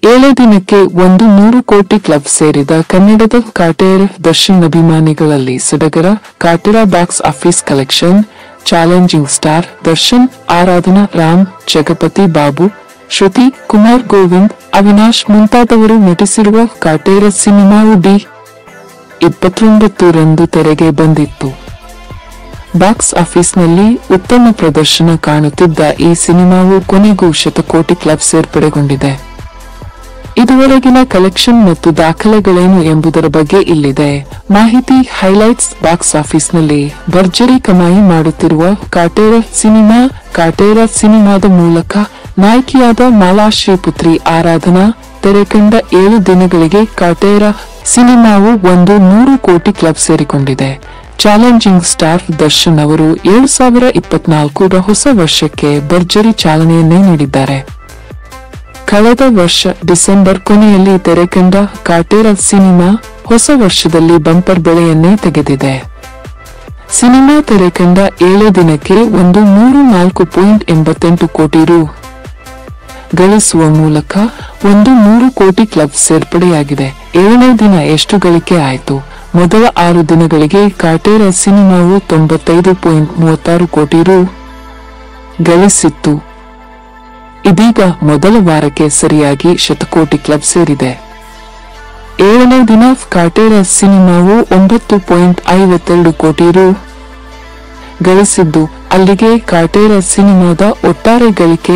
7 ದಿನಕ್ಕೆ 100 ಕೋಟಿ ಕ್ಲಬ್ ಸೇರಿದ ಕನ್ನಡದ ಕಾಟೇರ ದರ್ಶನ್ ಅಭಿಮಾನಿಗಳಲ್ಲಿ ಸಡಗರ. Kaatera box office collection. Challenging star Darshan, Aradhana, Ram Jagapathi Babu, Shruti, Kumar Govind, Avinash ಮುಂತಾದವರು ನಟಿಸಿರುವ ಕಾಟೇರ ಸಿನಿಮಾವು ಡಿ29ರಂದು ತೆರೆಗೆ ಬಂದಿತ್ತು. ಬಾಕ್ಸ್ ಆಫೀಸ್ನಲ್ಲಿ ಉತ್ತಮ ಪ್ರದರ್ಶನ ಕಾಣುತ್ತಿದ್ದ ಈ ಸಿನಿಮಾವು ಕೊನೆಗೂ ಶತಕೋಟಿ ಕ್ಲಬ್ ಸೇರ್ಪಡೆಗೊಂಡಿದೆ. ಇದುವರೆಗಿನ ಕಲೆಕ್ಷನ್ ಮತ್ತು ದಾಖಲೆಗಳೇನು ಎಂಬುದರ ಬಗ್ಗೆ ಇಲ್ಲಿದೆ ಮಾಹಿತಿ. ಹೈಲೈಟ್ಸ್. ಬಾಕ್ಸ್ ಆಫೀಸ್ನಲ್ಲಿ ಭರ್ಜರಿ ಕಮಾಯಿ ಮಾಡುತ್ತಿರುವ ಕಾಟೇರ ಸಿನಿಮಾ. ಕಾಟೇರ ಸಿನಿಮಾದ ಮೂಲಕ ನಾಯಕಿಯಾದ ಮಾಲಾ ಶ್ರೀಪುತ್ರಿ ಆರಾಧನಾ ತೆರೆ ಕಂಡ 7 ದಿನಗಳಿಗೆ ಕಾಟೇರ ಸಿನಿಮಾವು 100 ಕೋಟಿ ಕ್ಲಬ್ ಸೇರಿಕೊಂಡಿದೆ. ಚಾಲೆಂಜಿಂಗ್ ಸ್ಟಾರ್ ದರ್ಶನ್ ಅವರು 2024ರ ಹೊಸ ವರ್ಷಕ್ಕೆ ಭರ್ಜರಿ ಚಾಲನೆಯನ್ನೇ ನೀಡಿದ್ದಾರೆ. ಕಳೆದ ವರ್ಷ ಡಿಸೆಂಬರ್ ಕೊನೆಯಲ್ಲಿ ತೆರೆ ಕಂಡ ಕಾಟೇರ ಸಿನಿಮಾ ಹೊಸ ವರ್ಷದಲ್ಲಿ ಬಂಪರ್ ಬೆಳೆಯನ್ನೇ ತೆಗೆದಿದೆ. ಸಿನಿಮಾ ತೆರೆ ಕಂಡ 7 ದಿನಕ್ಕೆ 104.88 ಕೋಟಿ ರು ಗಳಿಸುವ ಮೂಲಕ 100 ಕೋಟಿ ಕ್ಲಬ್ ಸೇರ್ಪಡೆಯಾಗಿದೆ. 7ನೇ ದಿನ ಎಷ್ಟು ಗಳಿಕೆ ಆಯಿತು? ಮೊದಲ 6 ದಿನಗಳಿಗೆ ಕಾಟೇರ ಸಿನಿಮಾವು 95.36 ಕೋಟಿ ರು ಗಳಿಸಿತ್ತು. ಇದೀಗ ಮೊದಲ ವಾರಕ್ಕೆ ಸರಿಯಾಗಿ ಶತಕೋಟಿ ಕ್ಲಬ್ ಸೇರಿದೆ. 7ನೇ ದಿನ ಕಾಟೇರ ಸಿನಿಮಾವು 9.52 ಕೋಟಿ ರು ಗಳಿಸಿದ್ದು, ಅಲ್ಲಿಗೆ ಕಾಟೇರ ಸಿನಿಮಾದ ಒಟ್ಟಾರೆ ಗಳಿಕೆ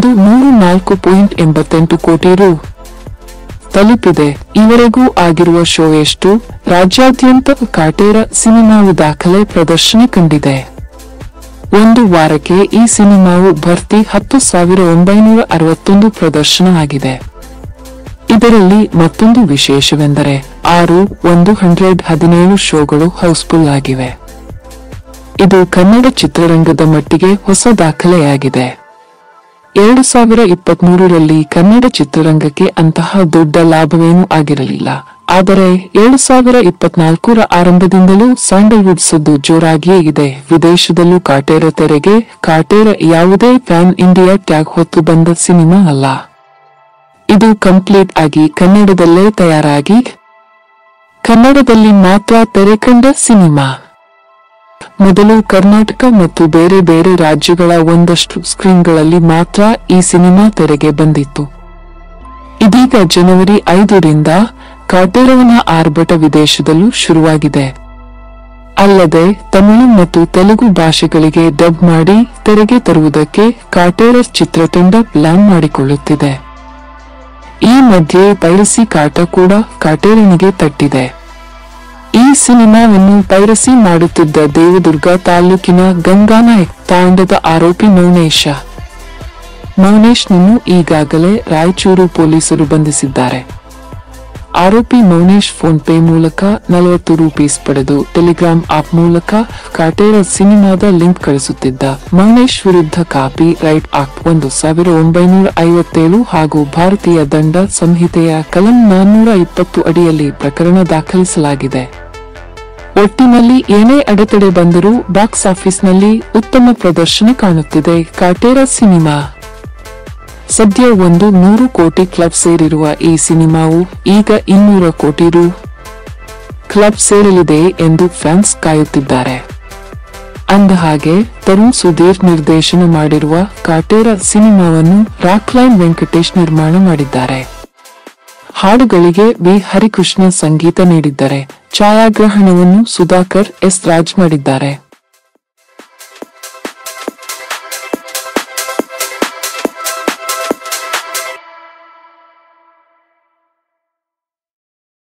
104.88 ಕೋಟಿ ರು ತಲುಪಿದೆ. ಈವರೆಗೂ ಆಗಿರುವ ಶೋ ಎಷ್ಟು? ರಾಜ್ಯಾದ್ಯಂತ ಕಾಟೇರ ಸಿನಿಮಾವು ದಾಖಲೆ ಪ್ರದರ್ಶನ ಕಂಡಿದೆ. ಒಂದು ವಾರಕ್ಕೆ ಈ ಸಿನಿಮಾವು ಭರ್ತಿ 10,961 ಪ್ರದರ್ಶನ ಆಗಿದೆ. ಇದರಲ್ಲಿ ಮತ್ತೊಂದು ವಿಶೇಷವೆಂದರೆ 117 ಶೋಗಳು ಹೌಸ್ಫುಲ್ ಆಗಿವೆ. ಇದು ಕನ್ನಡ ಚಿತ್ರರಂಗದ ಮಟ್ಟಿಗೆ ಹೊಸ ದಾಖಲೆಯಾಗಿದೆ. 2023ರಲ್ಲಿ ಕನ್ನಡ ಚಿತ್ರರಂಗಕ್ಕೆ ಅಂತಹ ದೊಡ್ಡ ಲಾಭವೇನೂ ಆಗಿರಲಿಲ್ಲ. ಆದರೆ 2024ರ ಆರಂಭದಿಂದಲೂ ಸ್ಯಾಂಡಲ್ವುಡ್ ಸದ್ದು ಜೋರಾಗಿಯೇ ಇದೆ. ವಿದೇಶದಲ್ಲೂ ಕಾಟೇರ ತೆರೆಗೆ. ಕಾಟೇರ ಯಾವುದೇ ಪ್ಯಾನ್ ಇಂಡಿಯಾ ಟ್ಯಾಗ್ ಹೊತ್ತು ಬಂದ ಸಿನಿಮಾ ಅಲ್ಲ. ಇದು ಕಂಪ್ಲೀಟ್ ಆಗಿ ಕನ್ನಡದಲ್ಲೇ ತಯಾರಾಗಿ ಕನ್ನಡದಲ್ಲಿ ಮಾತ್ರ ತೆರೆ ಕಂಡ ಸಿನಿಮಾ. ಮೊದಲು ಕರ್ನಾಟಕ ಮತ್ತು ಬೇರೆ ಬೇರೆ ರಾಜ್ಯಗಳ ಒಂದಷ್ಟು ಸ್ಕ್ರೀನ್ಗಳಲ್ಲಿ ಮಾತ್ರ ಈ ಸಿನಿಮಾ ತೆರೆಗೆ ಬಂದಿತ್ತು. ಇದೀಗ ಜನವರಿ 5ರಿಂದ ಕಾಟೇರವನ ಆರ್ಭಟ ವಿದೇಶದಲ್ಲೂ ಶುರುವಾಗಿದೆ. ಅಲ್ಲದೆ ತಮಿಳು ಮತ್ತು ತೆಲುಗು ಭಾಷೆಗಳಿಗೆ ಡಬ್ ಮಾಡಿ ತೆರೆಗೆ ತರುವುದಕ್ಕೆ ಕಾಟೇರ ಚಿತ್ರತಂಡ ಪ್ಲಾನ್ ಮಾಡಿಕೊಳ್ಳುತ್ತಿದೆ. ಈ ಮಧ್ಯೆ ಪೈರಸಿ ಕಾಟ ಕೂಡ ಕಾಟೇರನಿಗೆ ತಟ್ಟಿದೆ. ಈ ಸಿನಿಮಾವನ್ನು ಪೈರಸಿ ಮಾಡುತ್ತಿದ್ದ ದೇವದುರ್ಗ ತಾಲೂಕಿನ ಗಂಗಾನಾಯಕ್ ತಾಂಡದ ಆರೋಪಿ ಮೌನೇಶ್ನನ್ನು ಈಗಾಗಲೇ ರಾಯಚೂರು ಪೊಲೀಸರು ಬಂಧಿಸಿದ್ದಾರೆ. ಆರೋಪಿ ಮೌನೇಶ್ ಫೋನ್ ಪೇ ಮೂಲಕ 40 ರೂಪೀಸ್ ಪಡೆದು ಟೆಲಿಗ್ರಾಮ್ ಆಪ್ ಮೂಲಕ ಕಾಟೇರ ಸಿನಿಮಾದ ಲಿಂಕ್ ಕಳಿಸುತ್ತಿದ್ದ. ಮೌನೇಶ್ ವಿರುದ್ಧ ಕಾಪಿ ರೈಟ್ ಆಕ್ಟ್ 1957 ಹಾಗೂ ಭಾರತೀಯ ದಂಡ ಸಂಹಿತೆಯ ಕಲಂ 420 ಅಡಿಯಲ್ಲಿ ಪ್ರಕರಣ ದಾಖಲಿಸಲಾಗಿದೆ. ಒಟ್ಟಿನಲ್ಲಿ ಏನೇ ಅಡೆತಡೆ ಬಂದರೂ ಬಾಕ್ಸ್ ಆಫೀಸ್ನಲ್ಲಿ ಉತ್ತಮ ಪ್ರದರ್ಶನ ಕಾಣುತ್ತಿದೆ ಕಾಟೇರ ಸಿನಿಮಾ. ಸದ್ಯ 100 ಕೋಟಿ ಕ್ಲಬ್ ಸೇರಿರುವ ಈ ಸಿನಿಮಾವು ಈಗ 200 ಕೋಟಿ ರು ಕ್ಲಬ್ ಸೇರಲಿದೆ ಎಂದು ಫ್ಯಾನ್ಸ್ ಕಾಯುತ್ತಿದ್ದಾರೆ. ಅಂದಹಾಗೆ ತರುಣ್ ಸುಧೀರ್ ನಿರ್ದೇಶನ ಮಾಡಿರುವ ಕಾಟೇರ ಸಿನಿಮಾವನ್ನು ರಾಕ್ಲೈನ್ ವೆಂಕಟೇಶ್ ನಿರ್ಮಾಣ ಮಾಡಿದ್ದಾರೆ. ಹಾಡುಗಳಿಗೆ ವಿ ಹರಿಕೃಷ್ಣ ಸಂಗೀತ ನೀಡಿದ್ದಾರೆ. ಛಾಯಾಗ್ರಹಣವನ್ನು ಸುಧಾಕರ್ ಎಸ್ ರಾಜ್ ಮಾಡಿದ್ದಾರೆ.